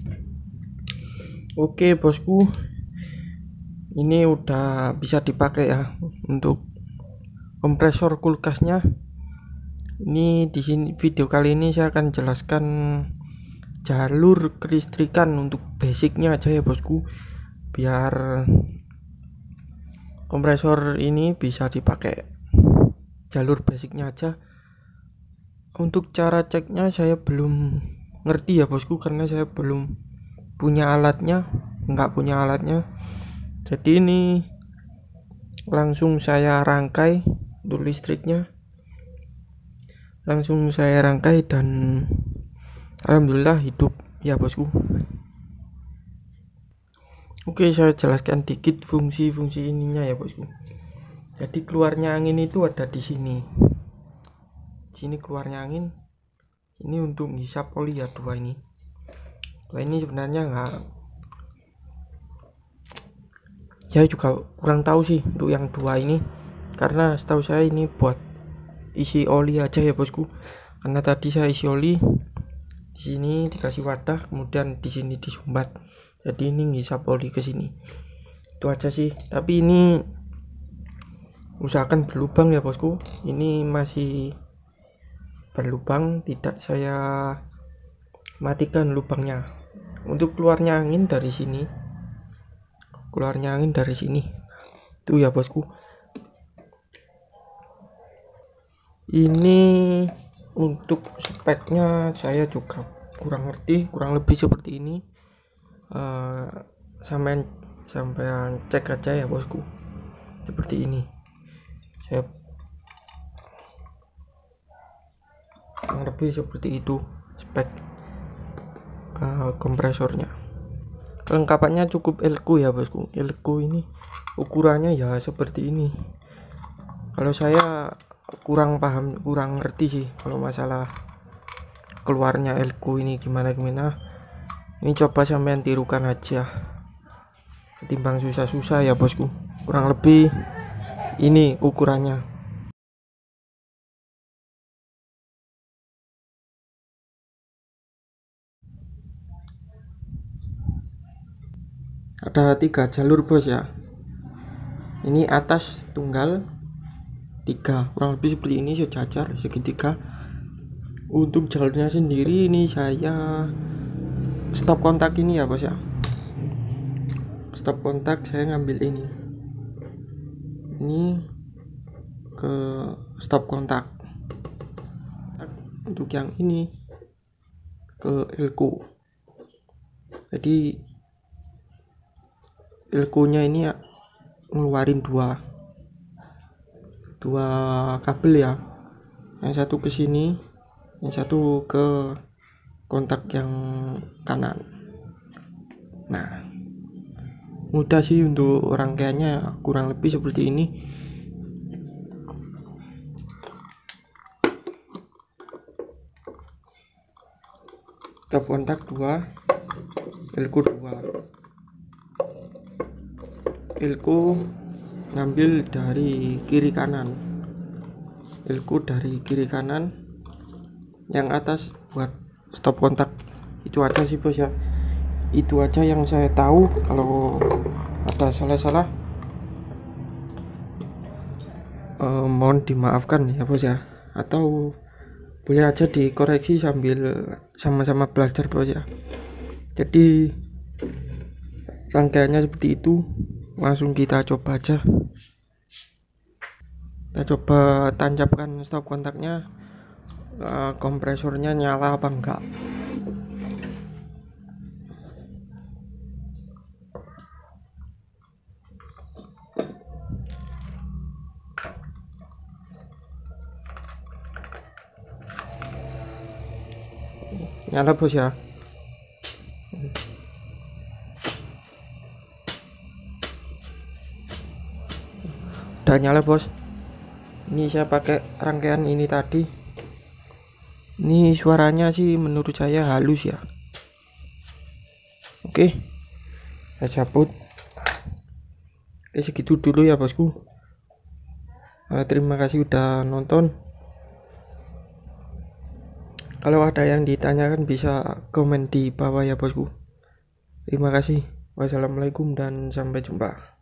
Oke bosku, ini udah bisa dipakai ya untuk kompresor kulkasnya. Ini di sini video kali ini saya akan jelaskan jalur kelistrikan untuk basicnya aja ya bosku, biar kompresor ini bisa dipakai jalur basicnya aja. Untuk cara ceknya saya belum ngerti ya bosku, karena saya belum punya alatnya, nggak punya alatnya. Jadi ini langsung saya rangkai untuk listriknya, langsung saya rangkai dan alhamdulillah hidup ya bosku. Oke, saya jelaskan dikit fungsi-fungsi ininya ya bosku. Jadi keluarnya angin itu ada di sini. Sini keluarnya angin. Ini untuk ngisap oli ya, dua ini. Dua ini sebenarnya nggak, saya juga kurang tahu sih untuk yang dua ini, karena setahu saya ini buat isi oli aja ya bosku. Karena tadi saya isi oli di sini, dikasih wadah, kemudian di sini disumbat. Jadi ini ngisap oli ke sini. Itu aja sih. Tapi ini usahakan berlubang ya bosku. Ini masih berlubang, tidak saya matikan lubangnya. Untuk keluarnya angin dari sini, keluarnya angin dari sini. Itu ya bosku. Ini untuk speknya saya juga kurang ngerti, kurang lebih seperti ini. Sampai cek aja ya bosku, seperti ini. Saya kurang lebih seperti itu spek kompresornya. Kelengkapannya cukup elko ya bosku. Elko ini ukurannya ya seperti ini. Kalau saya kurang paham, kurang ngerti sih kalau masalah keluarnya elko ini gimana. Ini coba sampean tirukan aja, ketimbang susah-susah ya bosku. Kurang lebih ini ukurannya. Ada 3 jalur bos ya. Ini atas tunggal 3, kurang lebih seperti ini, sejajar segitiga. Untuk jalurnya sendiri ini saya stop kontak ini ya bos ya. Stop kontak saya ngambil ini ke stop kontak. Untuk yang ini ke elko. Jadi elko-nya ini ya ngeluarin dua kabel ya. Yang satu ke sini, yang satu ke kontak yang kanan. Nah, mudah sih untuk rangkaiannya, kurang lebih seperti ini. Stop kontak 2, elko 2. Elko ngambil dari kiri kanan, elko dari kiri kanan. Yang atas buat stop kontak. Itu aja sih bos ya. Itu aja yang saya tahu. Kalau ada salah-salah mohon dimaafkan ya bos ya, atau boleh aja dikoreksi sambil sama-sama belajar bos ya. Jadi rangkaiannya seperti itu. Langsung kita coba aja. Kita coba tancapkan stop kontaknya, kompresornya nyala apa enggak. Nyala bos ya. Udah nyala bos. Ini saya pakai rangkaian ini tadi. Ini suaranya sih menurut saya halus ya. Oke, saya cabut. Segitu dulu ya bosku. Terima kasih udah nonton. Kalau ada yang ditanyakan bisa komen di bawah ya bosku. Terima kasih. Wassalamualaikum dan sampai jumpa.